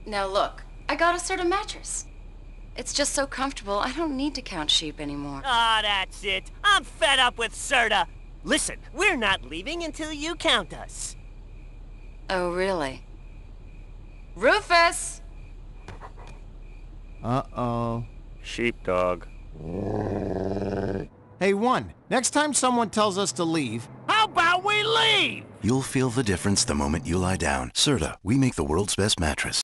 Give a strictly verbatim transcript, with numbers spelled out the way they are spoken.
Now look, I got a Serta mattress. It's just so comfortable, I don't need to count sheep anymore. Ah, that's it. I'm fed up with Serta. Listen, we're not leaving until you count us. Oh, really? Rufus! Uh-oh. Sheepdog. Hey, one, next time someone tells us to leave, How about we leave? You'll feel the difference the moment you lie down. Serta, we make the world's best mattress.